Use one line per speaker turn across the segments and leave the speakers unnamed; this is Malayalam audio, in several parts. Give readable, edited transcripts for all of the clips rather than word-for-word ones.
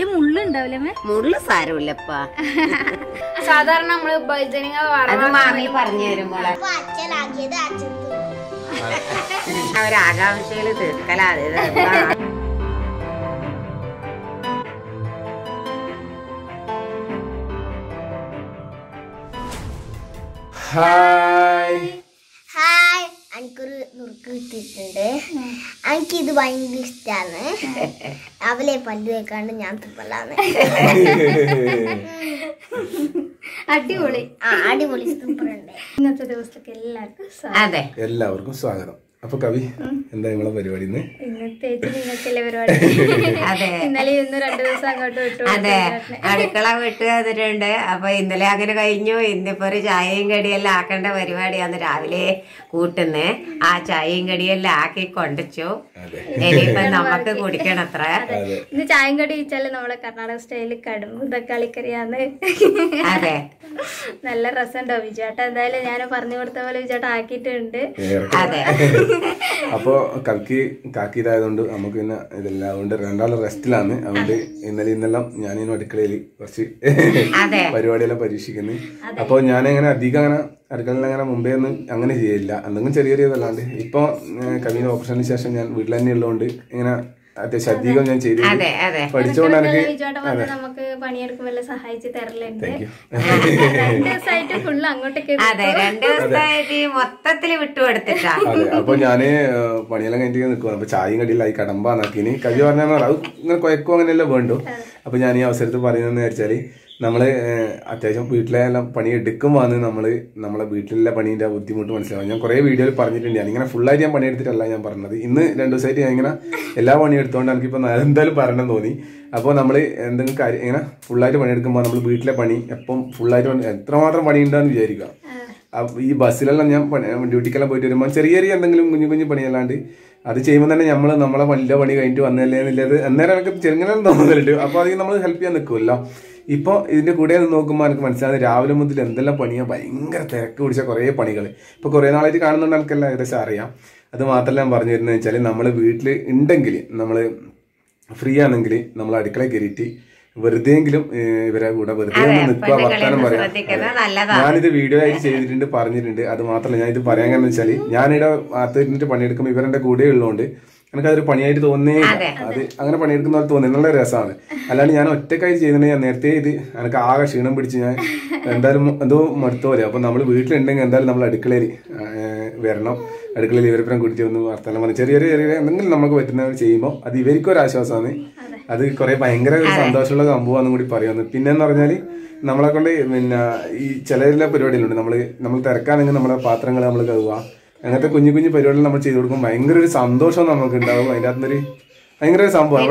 അതില് മുള്ളുണ്ടാവില്ലേ?
മുള്ളു സാരമില്ലപ്പാ.
സാധാരണ നമ്മള് വഴുതനങ്ങ
അത് മാമി പറഞ്ഞു തരുമ്പോളെ അവരാകാംക്ഷയില് തീർക്കലാതെ.
ഹായ്
ഹായ്, എനിക്കൊരു നുറുക്ക് കിട്ടിയിട്ടുണ്ട്. എനിക്കിത് ഭയങ്കര ഇഷ്ടമാണ്. രാവിലെ പല്ല് വെക്കാണ്ട് ഞാൻ തുപ്പലാണ്.
അടിപൊളി.
അടിപൊളി സൂപ്പറുണ്ട്.
ഇന്നത്തെ ദിവസത്തേക്ക്
എല്ലാവർക്കും സ്വാഗതം. അപ്പൊ കവി, എന്താ നിങ്ങളെ പരിപാടി?
ഇന്നത്തെ നിങ്ങൾക്കല്ലേ പരിപാടി? ഇന്നലെ ഇന്ന് 2 ദിവസം അങ്ങോട്ട് വിട്ടു.
അതെ, അടുക്കള വിട്ട് തന്നിട്ടുണ്ട്. അപ്പൊ ഇന്നലെ അങ്ങനെ കഴിഞ്ഞു. ഇന്നിപ്പോ ഒരു ചായയും കടിയെല്ലാം ആക്കേണ്ട പരിപാടിയാണ് രാവിലെ കൂട്ടുന്നേ. ആ ചായയും കടിയെല്ലാം ആക്കി കൊണ്ടുവച്ചു. ഇനിയിപ്പൊ നമുക്ക് കുടിക്കണം അത്ര.
ഇന്ന് ചായയും കടി വെച്ചാല് നമ്മളെ കർണാടക സ്റ്റൈലിൽ കടുമ്പ് തക്കാളിക്കറിയാന്ന്. അതെ, നല്ല രസമുണ്ടോ വിജേട്ടാ? എന്തായാലും ഞാൻ പറഞ്ഞു കൊടുത്ത പോലെ വിജേട്ടാ ആക്കിയിട്ടുണ്ട്.
അതെ,
അപ്പൊ കാക്കിയതായതുകൊണ്ട് നമുക്ക് പിന്നെ ഇതെല്ലാം കൊണ്ട് രണ്ടാളും റെസ്റ്റിലാണ്. അതുകൊണ്ട് ഇന്നെല്ലാം ഞാനിന്ന് അടുക്കളയിൽ കുറച്ച് പരിപാടിയെല്ലാം പരീക്ഷിക്കുന്നു. അപ്പൊ ഞാനങ്ങനെ അധികം അങ്ങനെ അടുക്കളയിൽ അങ്ങനെ മുമ്പേ ഒന്നും അങ്ങനെ ചെയ്യില്ല. എന്തെങ്കിലും ചെറിയ ചെറിയതല്ലാണ്ട് ഇപ്പൊ കവിയുടെ ഓപ്പറേഷന് ശേഷം ഞാൻ വീട്ടിൽ തന്നെ ഉള്ളതുകൊണ്ട് ഇങ്ങനെ അത്യാവശ്യം അധികം ഞാൻ ചെയ്ത് പഠിച്ചുകൊണ്ട് എനിക്ക്
നമുക്ക് പണിയെടുക്കുമ്പോൾ സഹായിച്ചു തരലുണ്ട്.
അതെ, 2 ദിവസമായിട്ട് മൊത്തത്തില് വിട്ടുകൊടുത്തിട്ടാ.
അതെ, അപ്പൊ ഞാന് പണിയെല്ലാം കഴിഞ്ഞിട്ട് നിൽക്കുക. അപ്പൊ ചായയും കടിയിലായി കടമ്പാന്നാക്കിന് കവി പറഞ്ഞാൽ അത് ഇങ്ങനെ കുഴക്കും അങ്ങനെയല്ലേ വേണ്ടു. അപ്പൊ ഞാൻ ഈ അവസരത്തിൽ പറയുന്നതെന്ന് വെച്ചാല് നമ്മള് അത്യാവശ്യം വീട്ടിലെ എല്ലാം പണി എടുക്കുമ്പോൾ നമ്മളെ വീട്ടിലെ പണീന്റെ ബുദ്ധിമുട്ട് മനസ്സിലാവും. ഞാൻ കുറെ വീഡിയോയിൽ പറഞ്ഞിട്ടുണ്ട്. ഞാനിങ്ങനെ ഫുള്ളായിട്ട് ഞാൻ പണിയെടുത്തിട്ടല്ല ഞാൻ പറഞ്ഞത്. ഇന്ന് 2 ദിവസമായിട്ട് ഞാൻ ഇങ്ങനെ എല്ലാ പണിയെടുത്തോണ്ട് എനിക്കിപ്പോ എന്തായാലും പറയണം തോന്നി. അപ്പോൾ നമ്മൾ എന്തെങ്കിലും കാര്യം ഇങ്ങനെ ഫുള്ളായിട്ട് പണിയെടുക്കുമ്പോൾ നമ്മൾ വീട്ടിലെ പണി എപ്പം ഫുള്ളായിട്ട് എത്രമാത്രം പണിയുണ്ടാന്ന് വിചാരിക്കുക. ഈ ബസ്സിലെല്ലാം ഞാൻ ഡ്യൂട്ടിക്കെല്ലാം പോയിട്ട് വരുമ്പോൾ ചെറിയ ചെറിയ എന്തെങ്കിലും കുഞ്ഞു പണിയല്ലാണ്ട് അത് ചെയ്യുമ്പോൾ തന്നെ നമ്മളെ വലിയ പണി കഴിഞ്ഞിട്ട് വന്നല്ലേ എന്നുള്ളത് അന്നേരം എനിക്ക് ചെറുങ്ങനെ തോന്നലുണ്ട്. അപ്പോൾ അതിന് നമ്മൾ ഹെൽപ്പ് ചെയ്യാൻ നിൽക്കുമല്ലോ. ഇപ്പോൾ ഇതിന്റെ കൂടെ നോക്കുമ്പോൾ എനിക്ക് മനസ്സിലാകുന്നത് രാവിലെ മുതൽ എന്തെല്ലാം പണിയാണ്. ഭയങ്കര തിരക്ക് പിടിച്ച കുറേ പണികൾ ഇപ്പോൾ കുറേ നാളായിട്ട് കാണുന്നുണ്ട്. എനിക്കെല്ലാം ഏകദേശം അറിയാം. അത് മാത്രമല്ല ഞാൻ പറഞ്ഞു തരുന്നത് വെച്ചാൽ നമ്മൾ വീട്ടിൽ ഉണ്ടെങ്കിൽ നമ്മൾ ഫ്രീ ആണെങ്കിൽ നമ്മൾ അടുക്കളയിൽ കയറിയിട്ട് വെറുതെയെങ്കിലും ഇവരെ കൂടെ വെറുതെ ഒന്ന് നിൽക്കുക, വർത്താനം പറയാം. ഞാനിത് വീഡിയോ ആയിട്ട് ചെയ്തിട്ടുണ്ട്, പറഞ്ഞിട്ടുണ്ട്. അത് മാത്രമല്ല ഞാൻ ഇത് പറയാൻ കാരണം വെച്ചാൽ ഞാനിവിടെ അകത്തിരുന്നിട്ട് പണിയെടുക്കുമ്പോൾ ഇവരുടെ കൂടെ ഉള്ളതുകൊണ്ട് എനിക്കതൊരു പണിയായിട്ട് തോന്നേ. അത് അങ്ങനെ പണിയെടുക്കുന്ന പോലെ തോന്നി നല്ല രസമാണ്. അല്ലാണ്ട് ഞാൻ ഒറ്റക്കായിട്ട് ചെയ്തിട്ടുണ്ടെങ്കിൽ ഞാൻ നേരത്തെ ഇത് എനിക്ക് ആകെ ക്ഷീണം പിടിച്ച് ഞാൻ എന്തായാലും എന്തോ മടുത്ത പോലെ. അപ്പൊ നമ്മൾ വീട്ടിലുണ്ടെങ്കിൽ എന്തായാലും നമ്മൾ അടുക്കളയിൽ വരണം. അടുക്കളയിൽ ഇവരിപ്പം കൂട്ടിയിട്ട് ഒന്ന് വർത്താനം പറഞ്ഞ് ചെറിയ എന്തെങ്കിലും നമുക്ക് പറ്റുന്നവർ ചെയ്യുമ്പോൾ അത് ഇവർക്കൊരാശ്വാസമാണ്. അത് കുറെ ഭയങ്കര ഒരു സന്തോഷമുള്ള സംഭവമാണെന്നും കൂടി പറയുന്നത്. പിന്നെന്ന് പറഞ്ഞാൽ നമ്മളെ കൊണ്ട് പിന്നെ ഈ ചില പരിപാടികളുണ്ട്. നമ്മൾ തിരക്കാണെങ്കിൽ നമ്മളെ പാത്രങ്ങൾ നമ്മൾ കഴുകുക, അങ്ങനത്തെ കുഞ്ഞു പരിപാടികൾ നമ്മൾ ചെയ്തു കൊടുക്കും. ഭയങ്കര ഒരു സന്തോഷം നമുക്ക് ഉണ്ടാവും. അതിൻ്റെ അകത്തൊരു ഭയങ്കര ഒരു സംഭവം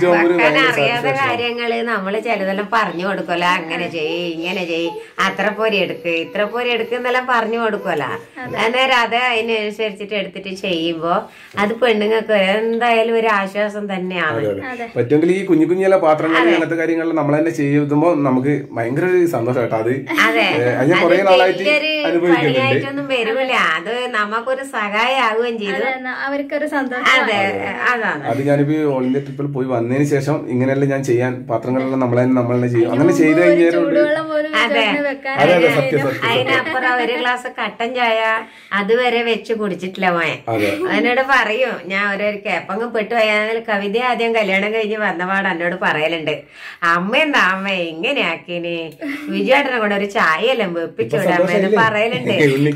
അറിയാത്ത കാര്യങ്ങള് നമ്മള് ചിലതെല്ലാം പറഞ്ഞു കൊടുക്കല. അങ്ങനെ ചെയ്യ്, ഇങ്ങനെ ചെയ്യ്, അത്ര പോരി എടുക്ക്, ഇത്ര പോരി എടുക്ക് എന്നെല്ലാം പറഞ്ഞു കൊടുക്കല. അന്നേരം അത് അതിനനുസരിച്ചിട്ട് എടുത്തിട്ട് ചെയ്യുമ്പോ അത് പെണ്ണുങ്ങൾക്ക് എന്തായാലും ഒരു ആശ്വാസം തന്നെയാണ്.
പറ്റുമെങ്കിൽ ഈ കുഞ്ഞുള്ള പാത്രങ്ങൾ അങ്ങനത്തെ കാര്യങ്ങളിൽ നമ്മൾ തന്നെ ചെയ്യുമ്പോ നമുക്ക് ഭയങ്കര ഒരു സന്തോഷം കേട്ടോ. അത് കുറെ നാളായിട്ട്
പണിയായിട്ടൊന്നും വരില്ല. അത് നമുക്കൊരു സഹായമാവുകയും ചെയ്തു,
അവർക്കൊരു സന്തോഷം.
അതെ, അതാണ്.
അത് ഞാനിപ്പോ ഓൾ ഇന്ത്യ ട്രിപ്പിൽ പോയി വന്നതിന് ശേഷം ഇങ്ങനെയല്ല ഞാൻ ചെയ്യാൻ പാത്രങ്ങളെല്ലാം നമ്മളെ ചെയ്യും. അങ്ങനെ ചെയ്ത് കഴിഞ്ഞാൽ
അതിനപ്പുറം 1 ഗ്ലാസ് കട്ടൻ ചായ അതുവരെ വെച്ച് കുടിച്ചിട്ടില്ല മോയെ. എന്നോട് പറയും, ഞാൻ ഓരോരു കേപ്പങ്ങ് പെട്ടു പോയാൽ കവിത ആദ്യം കല്യാണം കഴിഞ്ഞ് വന്നപാട് എന്നോട് പറയലുണ്ട്, അമ്മയെന്താ അമ്മ ഇങ്ങനെ ആക്കിന്, വിജയേട്ടനെ കൂടെ ഒരു ചായയെല്ലാം വെപ്പിച്ചോടെ അമ്മ എന്ന് പറയലുണ്ട്.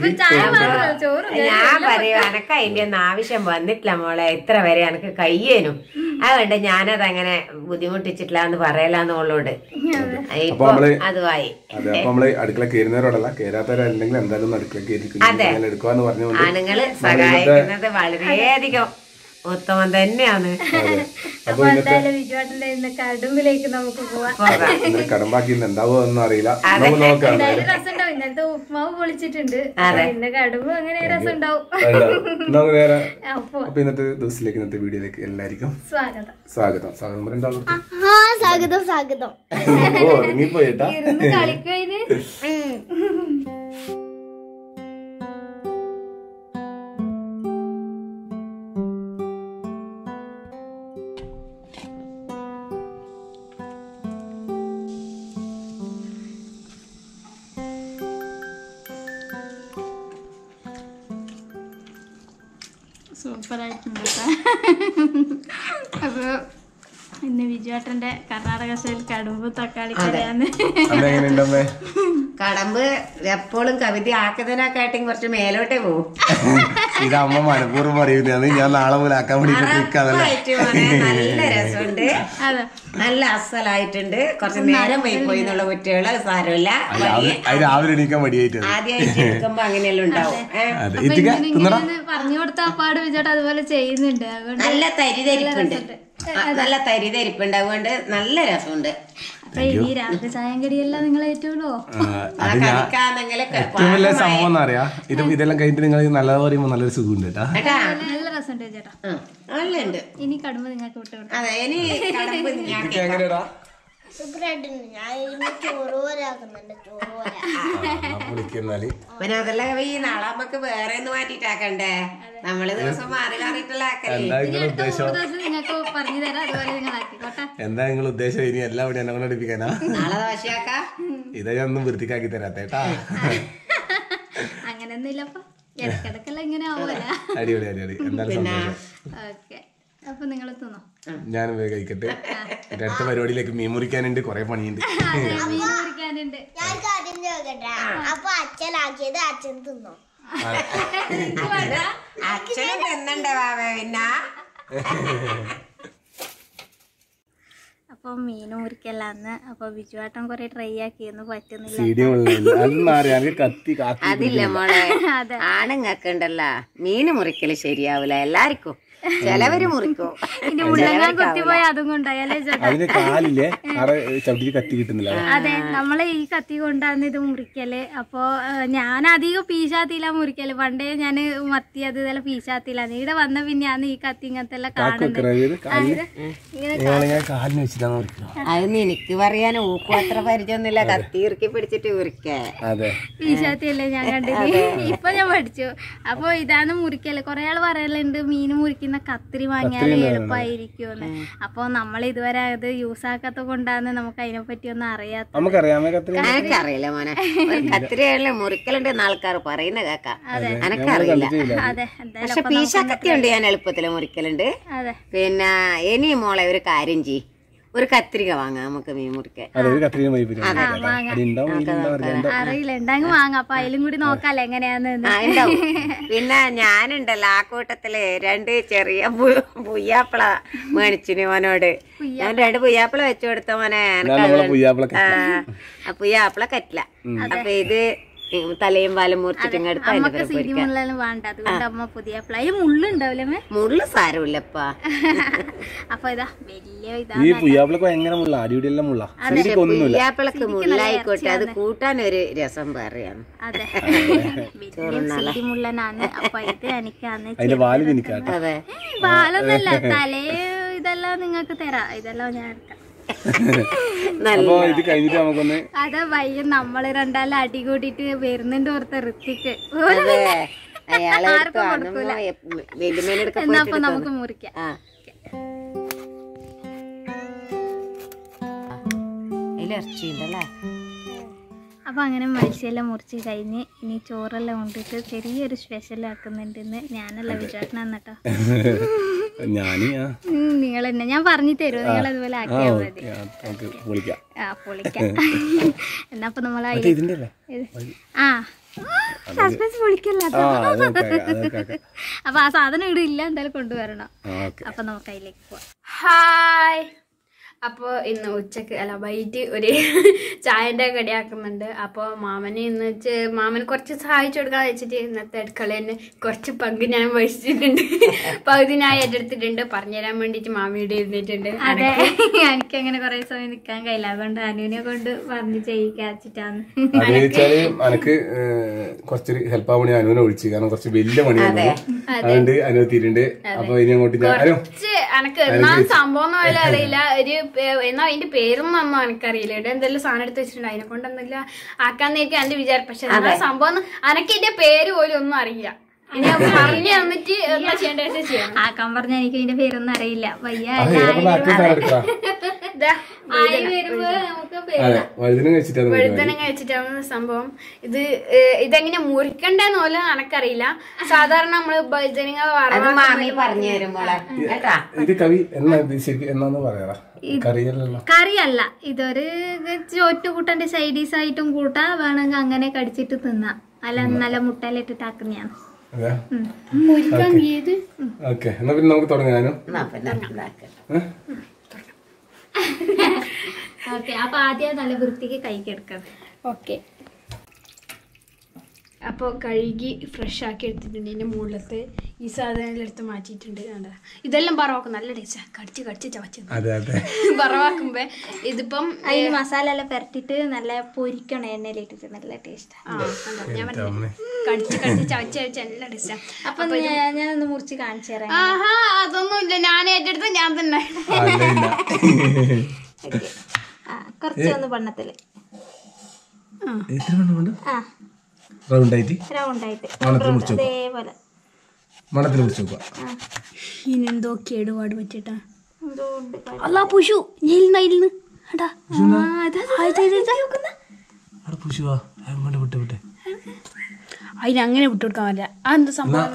ഞാൻ പറയും, എനക്ക് അതിന്റെ ഒന്നും ആവശ്യം വന്നിട്ടില്ല മോളെ, ഇത്ര വരെ എനക്ക് കയ്യേനും. അതുകൊണ്ട് ഞാനതങ്ങനെ ബുദ്ധിമുട്ടിച്ചിട്ടില്ല എന്ന് പറയലാന്നോളോട്. ഇപ്പൊ അതുമായി
അടുക്കള കയറുന്നവരോടല്ല, കയറാത്തവരല്ലെങ്കിൽ എന്തായാലും അടുക്കള എടുക്കാന്ന് പറഞ്ഞുകൊണ്ട്
ആണുങ്ങള് സഹായിക്കുന്നത് വളരെയധികം ഉത്തമം തന്നെയാണ്.
അപ്പൊ എന്തായാലും വിജുവാട്ടിന്റെ കടുമ്പിലേക്ക് നമുക്ക് പോവാം.
കടമ്പാക്കി എന്താവോ ഒന്നും അറിയില്ല.
എന്തായാലും രസം ഉണ്ടാവും. ഇന്നത്തെ ഉപ്മാവ് പൊളിച്ചിട്ടുണ്ട്. ഇന്ന് കടുമ്പ് അങ്ങനെ രസം ഉണ്ടാവും.
അപ്പൊ ഇന്നത്തെ ദിവസത്തിലേക്ക്, ഇന്നത്തെ വീഡിയോയിലേക്ക് എല്ലാവർക്കും
സ്വാഗതം.
സ്വാഗതം രണ്ടാളും
സ്വാഗതം.
ഇറങ്ങിപ്പോയിട്ടാ
കളിക്കഴിഞ്ഞ് സൂപ്പറായിട്ടുണ്ട്. അപ്പൊ ഇന്ന് ബിജുവേട്ടന്റെ കർണാടക സ്റ്റൈൽ കടുമ്പ് തക്കാളി കറിയാന്ന്.
കടമ്പ് എപ്പോഴും കവിത ആക്കുന്നതിനെക്കാട്ടും കുറച്ച് മേലോട്ടേ പോവും.
ഇത് അമ്മ മനഃപൂർവ്വം പറയുന്നത്. ഞാൻ നാളെ മുതൽ ആക്കാൻ
നല്ല രസമുണ്ട്, നല്ല അസലായിട്ടുണ്ട്. കുറച്ച് നേരം പോയി എന്നുള്ള കുട്ടികള് സാരമില്ല.
രാവിലെ എണീക്കാൻ മടിയായിട്ട്
ആദ്യമായിട്ട് എടുക്കുമ്പോ അങ്ങനെയെല്ലാം ഉണ്ടാവും.
പറഞ്ഞു കൊടുത്ത അപ്പാട് വിചാട്ട് അതുപോലെ ചെയ്യുന്നുണ്ട്.
നല്ല തരിതരിപ്പുണ്ട്, നല്ല തരിതരിപ്പുണ്ട്. അതുകൊണ്ട് നല്ല രസമുണ്ട്.
അപ്പൊ ഇനി രാത്രി ചായം കടിയെല്ലാം നിങ്ങൾ ഏറ്റുള്ളൂ.
ഏറ്റവും വലിയ സംഭവം എന്ന് പറയാ ഇതെല്ലാം കഴിഞ്ഞിട്ട് നിങ്ങൾ നല്ലത് പറയുമ്പോ നല്ലൊരു സുഖമുണ്ട് കേട്ടാ.
നല്ല രസമുണ്ട് ചേട്ടാ.
നല്ലുണ്ട്.
ഇനി കടുമ്പ് നിങ്ങൾക്ക് വിട്ടു.
അതെ, ഇനി കടമ്പ്
എങ്ങനെയാടാ
പിന്നെ അതെല്ലാം ഈ നാളെ നമുക്ക് വേറെ ഒന്ന് മാറ്റിട്ടാക്കണ്ടേ. നമ്മള് ദിവസം മാറി മാറിയിട്ടുള്ള
എന്താ നിങ്ങൾ ഉദ്ദേശം? ഇനി എല്ലാം ഇവിടെ എന്നെ കൊണ്ട് അടുപ്പിക്കാനാ?
നാളെ ദോശയാക്കാ.
ഇതാ ഞാൻ ഒന്നും വൃത്തിക്കാക്കി തരാത്തേട്ടാ.
അങ്ങനെയൊന്നുമില്ലപ്പ ഇടക്കിടക്കെല്ലാം ഇങ്ങനെ ആവൂല.
അടിപൊളി അടിപൊളി. എന്തായാലും
ഓക്കെ, അപ്പൊ നിങ്ങൾ തിന്നോ.
ഞാൻ കഴിക്കട്ടെ. അടുത്ത പരിപാടിയിലേക്ക് മീൻ മുറിക്കാനുണ്ട്, കൊറേ പണിയുണ്ട്.
മീൻ മുറിക്കാനുണ്ട്.
ഞാൻ കാര്യം ചോദിക്കട്ടെ, അപ്പൊ അച്ഛനാക്കിയത് അച്ഛൻ തിന്നോ?
അച്ഛനും തിന്നണ്ടേ വാവേ? പിന്നെ
അപ്പൊ മീൻ മുറിക്കല്ലാന്ന്. അപ്പൊ ബിജുവാട്ടൻ കൊറേ ട്രൈ ആക്കിയൊന്നും പറ്റുന്നില്ല.
അതില്ല മോളെ, ആണുങ്ങക്ക് ഉണ്ടല്ലോ മീന് മുറിക്കല് ശരിയാവൂല. എല്ലാവർക്കും ചിലവര് മുറിക്കും.
കുത്തിപ്പോയ അതും കൊണ്ടായാലേ ചേട്ടാ. അതെ, നമ്മളെ ഈ കത്തി കൊണ്ടാണ് ഇത് മുറിക്കല്. അപ്പൊ ഞാൻ അധികം പീശാത്തില്ല മുറിക്കല്. പണ്ടേ ഞാന് മത്തി അത് ഇതെല്ലാം പീശാത്തില്ല. ഇവിടെ വന്ന പിന്നെയാണ് ഈ കത്തി ഇങ്ങനത്തെ എല്ലാം കാണുന്നത്.
അത് എനിക്ക് പറയാൻ ഊക്കും അത്ര പരിചയമൊന്നുമില്ല. കത്തി ഇറുക്കി പിടിച്ചിട്ട് ഉറിക്കേ
പീശാത്തിയല്ലേ ഞാൻ കണ്ടത്. ഇപ്പൊ ഞാൻ പഠിച്ചു. അപ്പൊ ഇതാണ് മുറിക്കല്. കൊറേ ആള് പറയലുണ്ട് മീൻ മുറിക്കുന്ന കത്തിരി വാങ്ങിയാല് എളുപ്പമായിരിക്കുമെന്ന്. അപ്പൊ നമ്മൾ ഇതുവരെ അത് യൂസ് ആക്കാത്ത കൊണ്ടാണ് നമുക്ക് അതിനെ പറ്റി ഒന്നും അറിയാത്ത.
എനിക്കറിയില്ല മോനെ. കത്തിരിയുള്ള മുറിക്കലുണ്ട് ആൾക്കാർ പറയുന്ന കേക്കാം. എനക്കറിയില്ല. പക്ഷെ പീശാക്കത്തി ഉണ്ട്, ഞാൻ എളുപ്പത്തില് മുറിക്കലുണ്ട്. പിന്നെ ഇനി മോളെ ഒരു കാര്യം ചെയ്യ്, ഒരു കത്രിക വാങ്ങാം നമുക്ക് മീൻ മുറിക്കാൻ.
അറിയില്ല, ഉണ്ടെങ്കിൽ വാങ്ങാം. അപ്പൊ അതിലും കൂടി നോക്കാല്ലേ എങ്ങനെയാന്ന്.
പിന്നെ ഞാനുണ്ടല്ലോ ആ കൂട്ടത്തില് 2 ചെറിയ പുയ്യാപ്പിള മേടിച്ചിന് മോനോട്. ഞാൻ 2 പുയ്യാപ്പിള വെച്ചു കൊടുത്ത മോനെ. പുയ്യാപ്പിള കറ്റില്ല. അപ്പൊ ഇത് തലയും പാലും മുറിച്ചിട്ട്
വേണ്ട. അതുകൊണ്ട് അമ്മ പുതിയ മുള്ളുണ്ടാവില്ലേ?
മുള്ളു സാരമില്ലപ്പാ.
അപ്പൊ ഇതാ വലിയ
പുയ്യാപ്പിളക്ക് മുള്ളായിക്കോട്ടെ, അത് കൂട്ടാൻ ഒരു രസം പറയാം.
അതെ, മുള്ളനാണ്. അപ്പൊ ഇത് എനിക്കാന്ന്.
അതെ,
പാലൊന്നല്ല, തലേ ഇതെല്ലാം നിങ്ങൾക്ക് തരാം. ഇതെല്ലാം ഞാൻ എടുക്കാം. അതാ വയ്യ, നമ്മള് രണ്ടാലും അടി കൂടിട്ട് വരുന്നുണ്ട് ഓർത്ത ഋത്വിക്ക്. ആർക്കും കൊടുക്കൂല. എന്നാ അപ്പൊ നമുക്ക് മുറിക്കാം. അപ്പൊ അങ്ങനെ മത്സ്യമെല്ലാം മുറിച്ച് കഴിഞ്ഞ് ഇനി ചോറെല്ലാം കൊണ്ടിട്ട് ചെറിയൊരു സ്പെഷ്യൽ ആക്കുന്നുണ്ടെന്ന്. ഞാനല്ല വിചാരിക്കണെന്ന് കേട്ടോ. നിങ്ങൾ തന്നെ ഞാൻ പറഞ്ഞു തരുമോ? നിങ്ങൾ അതുപോലെ ആക്കിയാൽ മതി. പൊളിക്കാം. എന്നാ അപ്പൊ നമ്മളെ സസ്പെൻസ് പൊളിക്കല്ല. അപ്പൊ ആ സാധനം ഇവിടെ ഇല്ല, എന്തായാലും കൊണ്ടുവരണം. അപ്പൊ നമുക്ക് അതിലേക്ക് പോവാം. ഹായ്. അപ്പോൾ ഇന്ന് ഉച്ചക്ക് അല്ല വൈകിട്ട് ഒരു ചായൻ്റെ കടിയാക്കുന്നുണ്ട്. അപ്പോൾ മാമന് ഇന്ന് മാമന് കുറച്ച് സഹായിച്ചു കൊടുക്കാൻ വെച്ചിട്ട് ഇന്നത്തെ അടുക്കളേന്ന് കുറച്ച് പങ്ക് ഞാൻ വഹിച്ചിട്ടുണ്ട്. പകുതി ഞാൻ ഏറ്റെടുത്തിട്ടുണ്ട്. പറഞ്ഞുതരാൻ വേണ്ടിയിട്ട് മാമിയുടെ ഇരുന്നിട്ടുണ്ട്. അതെ, എനിക്ക് അങ്ങനെ കുറെ സമയം നിൽക്കാൻ കഴിയില്ല. അതുകൊണ്ട് അനുവിനെ കൊണ്ട് പറഞ്ഞ് ചെയ്യിക്കാച്ചിട്ടാണ്.
എനിക്ക് കുറച്ചൊരു ഹെൽപ്പ് ആവാൻ വേണ്ടി അനുവിനെ വിളിച്ചു. കാരണം കുറച്ച് വലിയ പണിയാണ്, അതുകൊണ്ട് അനുവദിച്ചിട്ടുണ്ട്. അപ്പൊ ഇനി അങ്ങോട്ട്
എനിക്ക് എന്നാ സംഭവം ഒന്നും അറിയില്ല. ഒരു എന്നാ അതിന്റെ പേരൊന്നും ഒന്നും എനിക്കറിയില്ല. ഇവിടെ എന്തെങ്കിലും സാധനം എടുത്ത് വെച്ചിട്ടുണ്ട്, അതിനെ കൊണ്ട് എന്തെങ്കിലും ആക്കാന്നേക്ക് എന്റെ വിചാരം. പക്ഷെ സംഭവം എനിക്ക് ഇതിന്റെ പേര് പോലും ഒന്നും അറിയില്ല. പറഞ്ഞു തന്നിട്ട് എന്താ ചെയ്യേണ്ടത് ചെയ്യണം. ആക്കാൻ പറഞ്ഞ എനിക്ക് ഇതിന്റെ പേരൊന്നും അറിയില്ല. വയ്യ ആയി വരുമ്പോ നമുക്ക്
അതെ
വഴുതനങ്ങ വെച്ചിട്ടാണ് സംഭവം. ഇതെങ്ങനെ മുറിക്കണ്ടെന്ന് പോലും എനക്കറിയില്ല. സാധാരണ നമ്മള് വഴുതനങ്ങ
മാമി പറഞ്ഞു തരും മോളെ കേട്ടാ.
ഇത് കവി എന്നാന്ന് പറയാ
കറിയല്ല, ഇതൊരു ചോറ്റുകൂട്ടന്റെ സൈഡീസ് ആയിട്ടും കൂട്ടാ, വേണമെങ്കിൽ അങ്ങനെ കടിച്ചിട്ട് തിന്നാം. അല്ല നല്ല മുട്ടയിലിട്ടിട്ട് ആക്കുന്നതാണ്.
ഓക്കെ, എന്നാ പിന്നെ നമുക്ക് തുടങ്ങാനോ.
ഓക്കെ, അപ്പൊ ആദ്യം നല്ല വൃത്തിക്ക് കൈക്കെടുക്കണം. ഓക്കെ, അപ്പോൾ കഴുകി ഫ്രഷ് ആക്കി എടുത്തിട്ടുണ്ട്. ഇതിൻ്റെ മുകളിലത്തെ ഈ സാധനങ്ങൾ എടുത്ത് മാറ്റിയിട്ടുണ്ട്. ഇതെല്ലാം പറവാക്കും, നല്ല ടേസ്റ്റാണ്. കടിച്ച് ചവച്ചത് പറവാക്കുമ്പോ ഇതിപ്പം അതിന് മസാല എല്ലാം പെരട്ടിട്ട് നല്ല പൊരിക്കണം, എണ്ണയിലിട്ടിട്ട് നല്ല ടേസ്റ്റാണ്. ഞാൻ കടിച്ച് ചവച്ച് നല്ല ടേസ്റ്റാണ്. അപ്പൊ ഞാനൊന്ന് മുറിച്ച് കാണിച്ചു തരാം. ആഹാ, അതൊന്നും ഇല്ല, ഞാൻ ഏറ്റെടുത്ത് ഞാൻ തന്നെ. കുറച്ചൊന്ന് വണ്ണത്തില് ഇനെന്തോ കേടുപാട് പറ്റിട്ടാ. അല്ല പുഷു അതിനങ്ങനെ വിട്ടുകൊടുക്കാൻ പറ്റില്ല. അതെന്താ സംഭവം?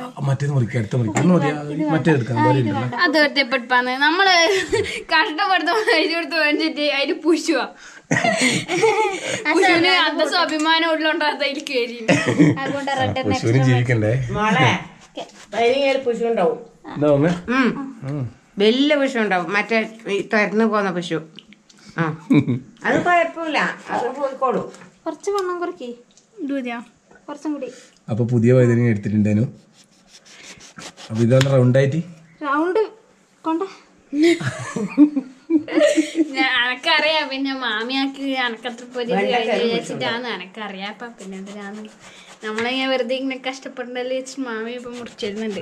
അത് ഒറ്റപ്പെടുപ്പാന്ന് നമ്മള് കഷ്ടപ്പെടുത്ത കൊടുത്ത് വേണ്ടിട്ട് അതിന് പുഷുവാ. പുഷുവിന് അന്തസ്സും അഭിമാനം ഉള്ളോണ്ടാത്ത അതിൽ കയറി.
മോളെ പുഷു ഉണ്ടാവും, വലിയ പുഷു ഉണ്ടാവും. മറ്റേ തുറന്നു പോന്ന പുഷു. അത് കുഴപ്പമില്ല, അത് പോയിക്കോളൂ.
കുറച്ച് വെള്ളം കുറയ്ക്കേ, കുറച്ചും കൂടി.
അപ്പൊ പുതിയ വഴുതനങ്ങ എടുത്തിട്ടുണ്ടേനു. അപ്പൊ ഇതാണ് റൗണ്ട്
കൊണ്ട എനക്കറിയാം. പിന്നെ മാമിയാക്കി എനക്കത്ര പൊരി വെച്ചിട്ടാണ് എനക്കറിയാം. അപ്പൊ പിന്നെ എന്തിനാണ് നമ്മളിങ്ങനെ വെറുതെ ഇങ്ങനെ കഷ്ടപ്പെടണ്ടല്ലേ വെച്ചിട്ട് മാമി ഇപ്പൊ മുറിച്ചിരുന്നുണ്ട്.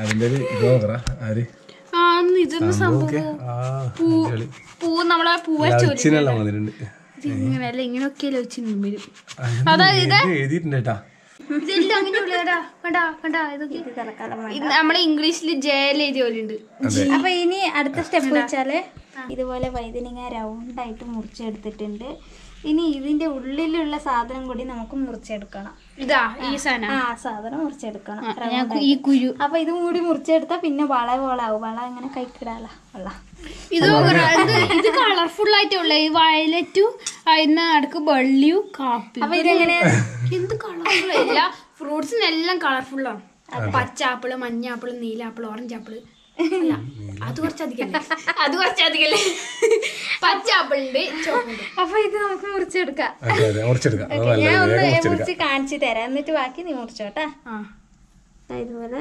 ഇതൊന്നും സംഭവം പൂ നമ്മളെ പൂവച്ചില്ല ഇങ്ങനെയല്ല, ഇങ്ങനെയൊക്കെയല്ലേ വെച്ചിട്ടുണ്ട് വരും. അതായത് ഇതെല്ലാം അങ്ങനെയുള്ളതാ. കണ്ടാ ഇതൊക്കെ നമ്മളെ ഇംഗ്ലീഷില് ജയിൽ എഴുതിയ പോലെ ഉണ്ട്. അപ്പൊ ഇനി അടുത്ത സ്റ്റെപ്പ് വെച്ചാല് ഇതുപോലെ വഴുതനങ്ങ റൗണ്ടായിട്ട് മുറിച്ചെടുത്തിട്ടുണ്ട്. ഇനി ഇതിന്റെ ഉള്ളിലുള്ള സാധനം കൂടി നമുക്ക് മുറിച്ചെടുക്കണം. ഇതാ ഈ സാധനം, ആ സാധനം മുറിച്ചെടുക്കണം. ഈ കുരു. അപ്പൊ ഇതും കൂടി മുറിച്ചെടുത്താ പിന്നെ വളവോളാവും. വള ഇങ്ങനെ കൈക്കിടാല വള. ഇത് കളർഫുൾ ആയിട്ടുള്ള ഈ വയലറ്റും അതിന് അടുക്ക് വെള്ളിയും കാപ്പി. അപ്പൊ ഇതെങ്ങനെ എന്ത് കളർഫുൾ? എല്ലാ ഫ്രൂട്ട്സിനെല്ലാം കളർഫുള്ളാണ്. പച്ചാപ്പിള്, മഞ്ഞാപ്പിള്, നീലാപ്പിള്, ഓറഞ്ച് ആപ്പിള്. അത് കുറച്ചധികല്ലേ പച്ചാപ്പിളുണ്ട്, ചോപ്പുണ്ട്. അപ്പൊ ഇത് നമുക്ക് മുറിച്ചെടുക്കാം. ഞാൻ ഒന്ന് മുറിച്ച് കാണിച്ചു തരാം, എന്നിട്ട് ബാക്കി നീ മുറിച്ചോട്ടാ. ഇതുപോലെ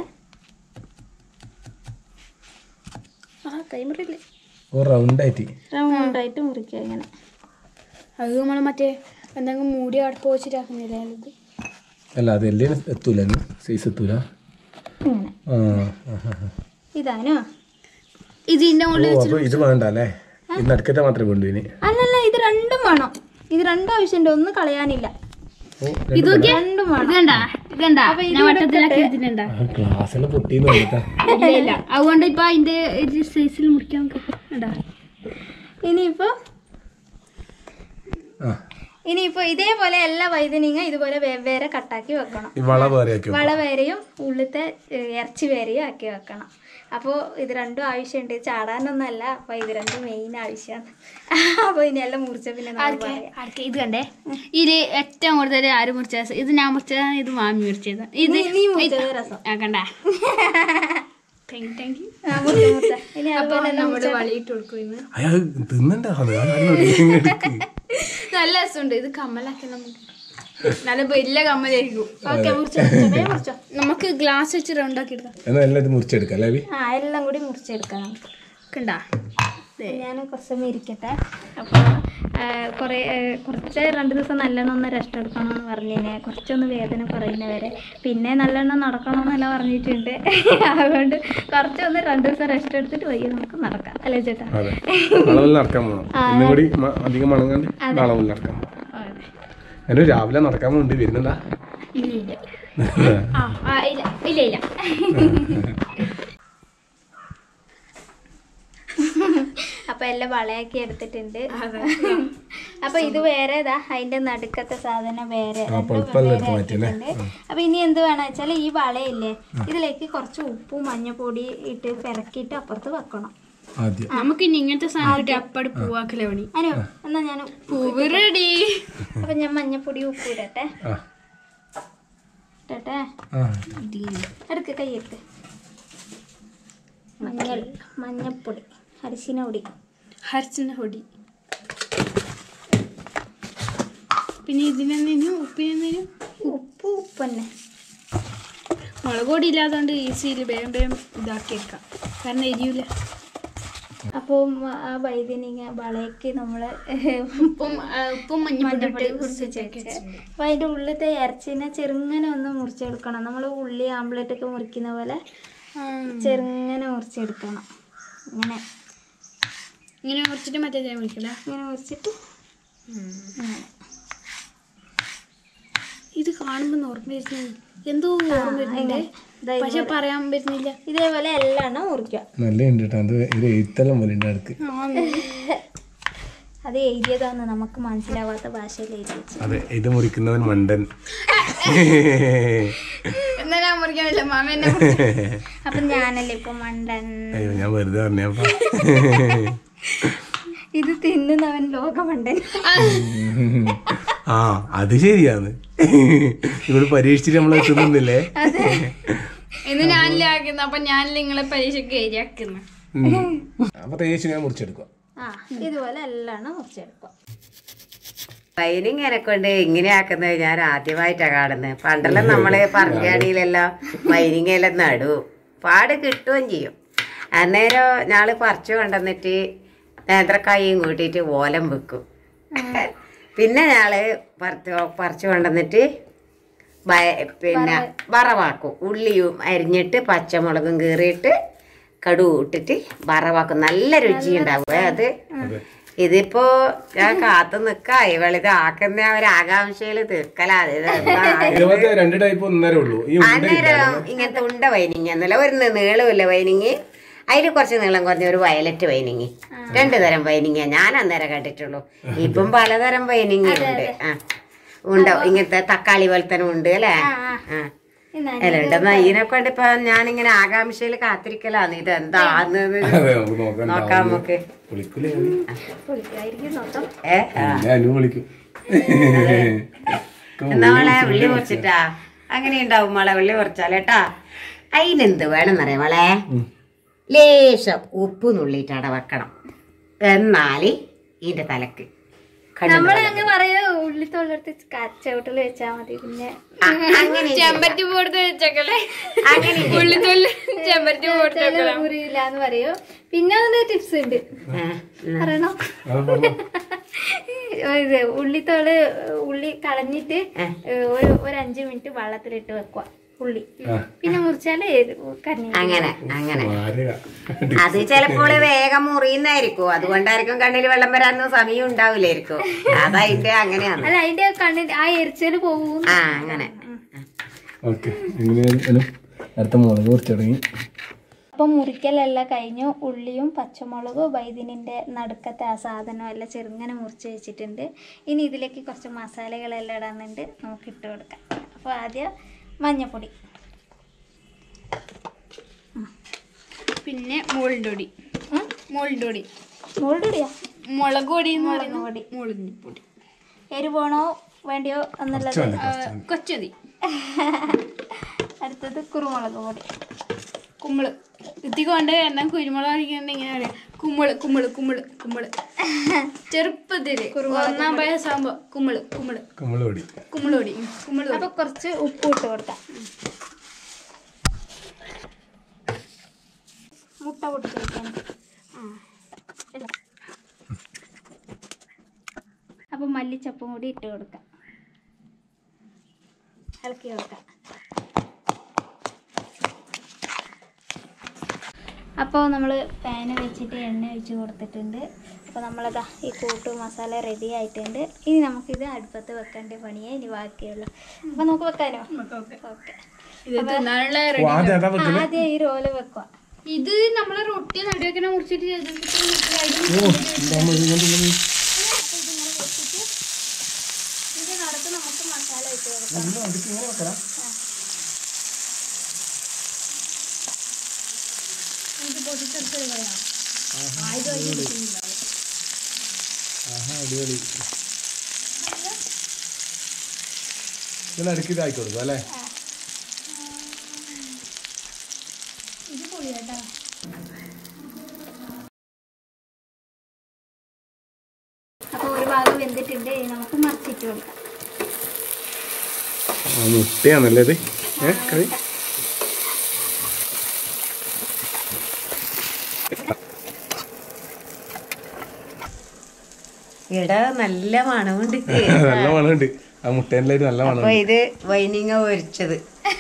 കൈമുറിയില്ലേ, റൗണ്ടായിട്ട് മുറിക്കുക ഇങ്ങനെ. അത് നമ്മള് മറ്റേ എന്തെങ്കിലും മൂടി അടുപ്പ് വെച്ചിട്ടാക്കുന്നില്ല ഇത്.
അല്ല അതെല്ലാം എത്തൂല, സൈസ് എത്തൂല.
ഇതാനോ ഇതിന്റെ
ഇത് വേണ്ട അല്ലേ? നടുക്കത്തെ മാത്രമേ വേണ്ടു. ഇനി
അല്ലല്ല, ഇത് രണ്ടും വേണം. ഇത് രണ്ടും ആവശ്യമുണ്ട്, ഒന്നും കളയാനില്ല. ഇതൊക്കെ രണ്ടും വേണം. അതുകൊണ്ട് ഇപ്പൊ അതിന്റെ സൈസിൽ മുറിക്കാൻ. ഇനിയിപ്പോ ഇതേപോലെ എല്ലാ വഴുതനങ്ങ ഇതുപോലെ വെവ്വേറെ കട്ടാക്കി വെക്കണം. വള വേരെയും ഉള്ളിലത്തെ ഇറച്ചി വേരെയും ആക്കി വെക്കണം. അപ്പോൾ ഇത് രണ്ടും ആവശ്യമുണ്ട്, ചാടാനൊന്നല്ല. അപ്പൊ ഇത് രണ്ടും മെയിൻ ആവശ്യമാണ്. അപ്പൊ ഇനിയെല്ലാം മുറിച്ച പിന്നെ ഇത് കണ്ടേ, ഇത് ഏറ്റവും കൂടുതൽ ആര് മുറിച്ച? ഇത് ഞാൻ മുറിച്ചതാ, ഇത് മാമി മുറിച്ചത്. ഇത് നീ മുറിച്ചത് രസം കണ്ട. നല്ല രസമുണ്ട്. ഇത് കമ്മലാക്കി നമുക്ക് നല്ല വലിയ കമ്മലായിരിക്കും. നമുക്ക് ഗ്ലാസ് വെച്ച് റൗണ്ടാക്കി എടുക്കാം. എല്ലാം കൂടി മുറിച്ചെടുക്കാം നമുക്ക്. കണ്ടാ, ഞാൻ കുറച്ചൊന്നും ഇരിക്കട്ടെ. അപ്പോൾ കുറച്ച് 2 ദിവസം നല്ലോണം റെസ്റ്റ് എടുക്കണമെന്ന് പറഞ്ഞിനെ, കുറച്ചൊന്ന് വേദന കുറയുന്നവരെ. പിന്നെ നല്ലോണം നടക്കണമെന്നല്ല പറഞ്ഞിട്ടുണ്ട്. അതുകൊണ്ട് കുറച്ചൊന്ന് 2 ദിവസം റെസ്റ്റ് എടുത്തിട്ട് വയ്യ നമുക്ക് നടക്കാം, അല്ലേ ചേട്ടാ?
രാവിലെ നടക്കാൻ വേണ്ടി വരുന്നുണ്ടാ?
ഇല്ല. അപ്പൊ എല്ലാം വളയാക്കി എടുത്തിട്ടുണ്ട്. അപ്പൊ ഇത് വേറെ ഇതാ അതിന്റെ നടുക്കത്തെ സാധനം വേറെ എടുത്തിട്ടുണ്ട്. അപ്പൊ ഇനി എന്ത് വേണം വെച്ചാൽ ഈ വളയില്ലേ ഇതിലേക്ക് കുറച്ച് ഉപ്പും മഞ്ഞപ്പൊടി ഇട്ട് പെരക്കിയിട്ട് അപ്പുറത്ത് വെക്കണം.
നമുക്ക് ഇനി ഇങ്ങനത്തെ സാധനം അപ്പടി പൂവാക്കലേ പണി.
അനോ എന്നാ ഞാൻ
പൂവ് റെഡി.
അപ്പൊ ഞാൻ മഞ്ഞപ്പൊടി ഉപ്പ് ഇടട്ടെ. ഇടട്ടെ എടുക്ക് കൈ എടുത്ത്. മഞ്ഞപ്പൊടി അരിശിന പൊടി
പിന്നെ ഇതിനെന്തിനും ഉപ്പിനെന്തിനും
ഉപ്പ് തന്നെ.
മുളക് പൊടി ഇല്ലാത്തതുകൊണ്ട് ഈസിയിൽ വേഗം ഇതാക്കി എടുക്കാം, കാരണം എരിയൂല.
അപ്പോൾ ആ വൈദ്യനിങ്ങ വളയ്ക്ക് നമ്മൾ
ഉപ്പും മഞ്ഞപ്പൊടി
അപ്പോൾ അതിൻ്റെ ഉള്ളിലത്തെ ഇറച്ചിനെ ചെറുങ്ങനെ ഒന്ന് മുറിച്ചെടുക്കണം. നമ്മൾ ഉള്ളി ആംപ്ലേറ്റൊക്കെ മുറിക്കുന്ന പോലെ ചെറുങ്ങനെ മുറിച്ചെടുക്കണം.
ഇങ്ങനെ മുറിച്ചിട്ട് മറ്റേ മുറിക്കില്ല,
ഇങ്ങനെ മുറിച്ചിട്ട്
ഇത് കാണുമ്പോൾ ഓർമ്മ വരുന്നത് എന്തോ ഓർമ്മ വരുന്നുണ്ട്, പക്ഷെ പറയാൻ പറ്റുന്നില്ല.
ഇതേപോലെ എല്ലാം മുറിക്കുക.
നല്ല എഴുത്തെല്ലാം പോലെ
അത് എഴുതിയതാന്ന് നമുക്ക് മനസ്സിലാവാത്ത ഭാഷയിൽ എഴുതി വെച്ചു.
അതെ, ഇത് മുറിക്കുന്നവൻ മണ്ടൻ.
എന്നാ ഞാൻ മുറിക്കാനില്ല, മാമ എന്നെ.
അപ്പൊ ഞാനല്ലേ ഇപ്പൊ മണ്ടൻ.
അയ്യോ, ഞാൻ വെറുതെ പറഞ്ഞപ്പ.
ഇത് തിന്നുന്നവൻ ലോകമണ്ടൻ.
ആ, അത് ശരിയാണ്. ഇവിടെ പരീക്ഷിച്ചിട്ട് നമ്മളെ തിന്നുന്നില്ലേ?
ഇന്ന് ഞാനില്ലേ ആക്കുന്ന, അപ്പൊ ഞാനില്ല നിങ്ങളെ പരീക്ഷയ്ക്ക് ഏരിയാക്കുന്ന.
അപ്പൊ തേച്ച് ഞാൻ മുറിച്ചെടുക്കുക.
ഇതുപോലെ എല്ലാം മുറിച്ചെടുക്കുക.
വൈനിങ്ങനെ കൊണ്ട് ഇങ്ങനെ ആക്കുന്നത് ഞാൻ ആദ്യമായിട്ടാണ് കാണുന്നത്. പണ്ടെല്ലാം നമ്മള് പറങ്കാണിയിലെല്ലാം വൈനിങ്ങെല്ലാം നടുവും, പാട് കിട്ടുകയും ചെയ്യും. അന്നേരം ഞാള് പറിച്ചു കൊണ്ടുവന്നിട്ട് നേന്ത്രക്കായും കൂട്ടിയിട്ട് ഓലം വെക്കും. പിന്നെ ഞാള് പറിച്ചു കൊണ്ടുവന്നിട്ട് പിന്നെ വറവാക്കും. ഉള്ളിയും അരിഞ്ഞിട്ട് പച്ചമുളകും കീറിയിട്ട് കടുക് ഇട്ടിട്ട് വറവാക്കും. നല്ല രുചി ഉണ്ടാവും അത്. ഇതിപ്പോ ഞാൻ കാത്തു നിക്കാ, ഇവളിത് ആക്കുന്ന ഒരാകാംക്ഷയില് തീർക്കലാത്. അന്നേരം ഇങ്ങനത്തെ ഉണ്ട വൈനിങ് എന്നല്ല, ഒരു നീളമില്ല വൈനിങ്, അതിൽ കുറച്ച് നീളം കുറഞ്ഞ ഒരു വയലറ്റ് വൈനിങ്, 2 തരം വൈനിങ്ങ ഞാൻ അന്നേരം കണ്ടിട്ടുള്ളൂ. ഇപ്പം പലതരം വൈനിങ് ഉണ്ട്. ഉണ്ടോ ഇങ്ങനത്തെ തക്കാളി പോലെ തന്നെ ഉണ്ട് അല്ലേ? അല്ല ഉണ്ടെന്നാ ഇതിനെ കൊണ്ട് ഇപ്പൊ ഞാനിങ്ങനെ ആകാംക്ഷയിൽ കാത്തിരിക്കലാണ്. ഇത് എന്താന്ന് നോക്കാം നമുക്ക്. എന്നാ മോളെ ഉള്ളി മുറിച്ചിട്ടാ അങ്ങനെ ഉണ്ടാവും. മോളെ ഉള്ളി മുറിച്ചാലേട്ടാ അതിനെന്ത് വേണമെന്നറിയാം മോളെ, ലേശം ഉപ്പ് നുള്ളിയിട്ടവിടെ വെക്കണം. എന്നാല് ഇതിന്റെ തലക്ക്
നമ്മളങ്ങ് പറയോ ഉള്ളിത്തോളെടുത്ത് ചവിട്ടിൽ വെച്ചാ മതി. പിന്നെ
ചെമ്പരത്തി പോടുത്ത് വെച്ചേക്കല്ലേ,
മുറിയില്ലാന്ന് പറയോ. പിന്നെ അതിന് ടിപ്സ് ഉണ്ട്, പറയണോ? ഇത് ഉള്ളി കളഞ്ഞിട്ട് ഒരു 5 മിനിറ്റ് വെള്ളത്തിലിട്ട് വെക്കുക ഉള്ളി, പിന്നെ മുറിച്ചാല്
അങ്ങനെ അങ്ങനെ. അത് ചിലപ്പോൾ വേഗം മുറിയുന്നായിരിക്കും, അതുകൊണ്ടായിരിക്കും കണ്ണിൽ വെള്ളം വരാനൊന്നും സമയം ഉണ്ടാവില്ലായിരിക്കും. അതതിന്റെ അങ്ങനെയാണ്.
അല്ല, അതിന്റെ കണ്ണിൽ ആ എരിച്ചല് പോകും.
അങ്ങനെ.
അപ്പൊ മുറിക്കലെല്ലാം കഴിഞ്ഞു. ഉള്ളിയും പച്ചമുളകും വൈദ്യനിന്റെ നടുക്കത്തെ ആ സാധനം എല്ലാം ചെറുങ്ങനെ മുറിച്ച് വെച്ചിട്ടുണ്ട്. ഇനി ഇതിലേക്ക് കുറച്ച് മസാലകളെല്ലാം ഇടാനുണ്ട്, നമുക്ക് ഇട്ട് കൊടുക്കാം. അപ്പൊ ആദ്യം മഞ്ഞപ്പൊടി,
പിന്നെ മുളക് പൊടി,
എരിവാണോ വേണ്ടിയോ എന്നുള്ളത്
കൊച്ചതി.
അടുത്തത് കുരുമുളക് പൊടി,
കുമ്പിള് എത്തിക്കൊണ്ട് എന്നാൽ കുരുമുളക് അടിക്കണ്ട ഇങ്ങനെ പറയാം, കുമ്പിള് ചെറുപ്പത്തില് 1-ാം വയസ്സാകുമ്പോ കുമ്പിള് പൊടി.
അപ്പൊ കുറച്ച് ഉപ്പ് ഇട്ട് കൊടുക്കാം. മുട്ട പൊട്ടിച്ച് വെക്കാൻ. അപ്പൊ മല്ലിച്ചപ്പും കൂടി ഇട്ട് കൊടുക്കാം, ഇളക്കി കൊടുക്കാം. അപ്പോൾ നമ്മൾ പാന് വെച്ചിട്ട് എണ്ണ ഒഴിച്ച് കൊടുത്തിട്ടുണ്ട്. അപ്പോൾ നമ്മളതാ ഈ കൂട്ട് മസാല റെഡി ആയിട്ടുണ്ട്. ഇനി നമുക്കിത് അടുപ്പത്ത് വെക്കേണ്ട പണിയേ ഇനി ബാക്കിയുള്ളൂ. അപ്പോൾ നമുക്ക് വെക്കാനോ? ഓക്കെ. ആദ്യം ഈ റോല് വെക്കുക.
ഇത് നമ്മളെ റൊട്ടി നടുവെക്കണ മുറിച്ചിട്ട് നടത്ത് നമുക്ക് മസാല ഇട്ട് കൊടുക്കാം. ഇത് പൊട്ടിച്ചെടുത്തത് പറയാം.
അടിപൊളി. ഇങ്ങനെ അടുക്കി ഇതാക്കി കൊടുക്കും അല്ലേ?
ഇത് പൊളിയാട്ടാ.
അപ്പൊ ഒരു ഭാഗം വെന്തിട്ടുണ്ട്. നമുക്ക് മറിച്ചിട്ട് കൊടുക്കാം.
മുട്ടയാണല്ലേ ഇത്? കറി
ഇവിടെ നല്ല മണമുണ്ട്.
നല്ല മണമുണ്ട്. ആ മുട്ടേൻ്റെ നല്ല മണം.
അപ്പൊ ഇത് വൈനിങ്ങ പൊരിച്ചത്.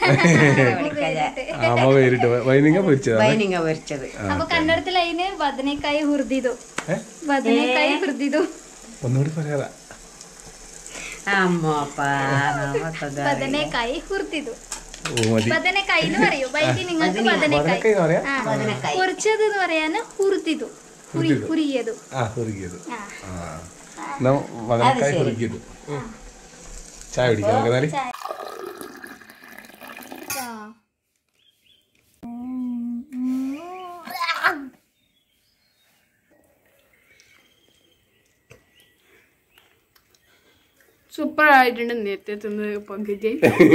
അമ്മ പേരിട്ട് വൈനിങ്ങ പൊരിച്ചത്.
വൈനിങ്ങ പൊരിച്ചത്.
അപ്പൊ കന്നഡത്തിൽ അതിന് വദനക്കായി ഹുർദിതു. വദനക്കായി ഹുർദിതു.
ഒന്നുകൂടി പറയാതാ.
വദനക്കായി ഹുർദിതു.
ഓ മതി.
വദനക്കായി എന്ന് പറയൂ. വൈകി നിങ്ങൾക്ക് വദനക്കായി. പൊരിച്ചത് എന്ന് പറയാന് ഹുർദിതു. ഹുരിയതു.
വദനക്കായി ഹുരിയതു. ചായ കുടിക്കാം നമുക്ക്.
സൂപ്പർ ആയിട്ടുണ്ട്. നേരത്തെ തിന്ന് പങ്കിട്ട്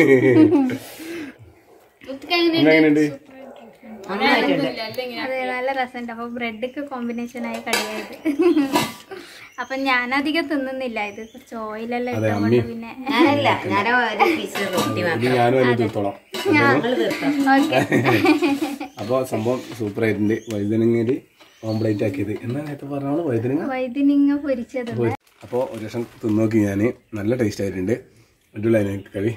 അതെ നല്ല രസമുണ്ട്. അപ്പൊ ബ്രെഡൊക്കെ കോമ്പിനേഷൻ ആയ കടിയായത്. അപ്പൊ ഞാനധികം തിന്നുന്നില്ല. ഇത് കുറച്ച് ഓയിലെല്ലാം ഇട്ടുകൊണ്ട് പിന്നെ
അപ്പൊ സംഭവം സൂപ്പർ ആയിട്ടുണ്ട്. വഴുതനങ്ങയില് ഓംപ്ലേറ്റ് ആക്കിയത് എന്നാ നേരത്തെ പറഞ്ഞോളൂ.
വഴുതനങ്ങ പൊരിച്ചത്.
അപ്പോൾ ഒരു ദിവസം തിന്നോക്കി ഞാൻ. നല്ല ടേസ്റ്റ് ആയിട്ടുണ്ട്. അടിപൊളി കഴി.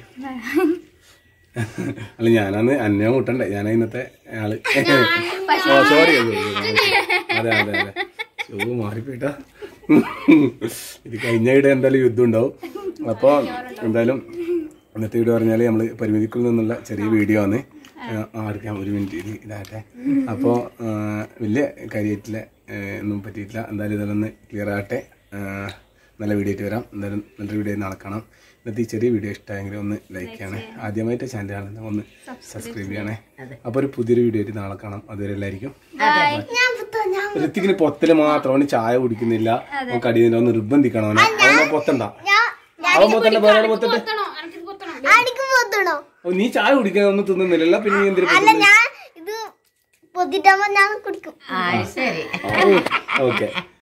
അല്ല ഞാനാന്ന് അന്യ കൂട്ടണ്ടേ. ഞാൻ ഇന്നത്തെ ആള്. സോറി. അതെ അതെ അതെ. ഷൂ മാറിപ്പോയിട്ടാ. ഇത് കഴിഞ്ഞ ഇവിടെ എന്തായാലും യുദ്ധം ഉണ്ടാവും. അപ്പോൾ എന്തായാലും ഇന്നത്തെ വീഡിയോ പറഞ്ഞാൽ നമ്മൾ പരിമിതിക്കുൾ നിന്നുള്ള ചെറിയ വീഡിയോ ആണ്. ആർക്കാം ഒരു മിനിറ്റ് ഇത് ഇതാകട്ടെ. അപ്പോൾ വലിയ കാര്യമായിട്ടില്ല ഒന്നും പറ്റിയിട്ടില്ല. എന്തായാലും ഇതെല്ലാം ക്ലിയർ ആകട്ടെ. നല്ല വീഡിയോ ആയിട്ട് വരാം. എന്തായാലും നല്ലൊരു വീഡിയോ നാളെ കാണാം. ഇന്നത്തെ ഈ ചെറിയ വീഡിയോ ഇഷ്ടമായെങ്കിൽ ഒന്ന് ലൈക്ക് ചെയ്യണേ. ആദ്യമായിട്ട് ചാനലാണ് ഒന്ന് സബ്സ്ക്രൈബ് ചെയ്യണേ. അപ്പോൾ ഒരു പുതിയൊരു വീഡിയോ ആയിട്ട് നാളെ കാണാം. അതുവരെ എല്ലായിരിക്കും. ഋത്തിക്കിന് പൊത്തല് മാത്രമാണ്. ചായ കുടിക്കുന്നില്ല. കടിയുന്നില്ല. ഒന്ന് നിർബന്ധിക്കണം. അവനെ പൊത്തണ്ട. അവൻ പൊത്തണ്ട. വേറെ പൊത്തട്ടെ. നീ ചായ കുടിക്കാൻ ഒന്നും തിന്നുന്നില്ല. പിന്നെ നീ എന്തിനാ
ഇത് പൊതിട്ടാകുമ്പോ ഞാൻ കുടിക്കും.
ഓക്കെ.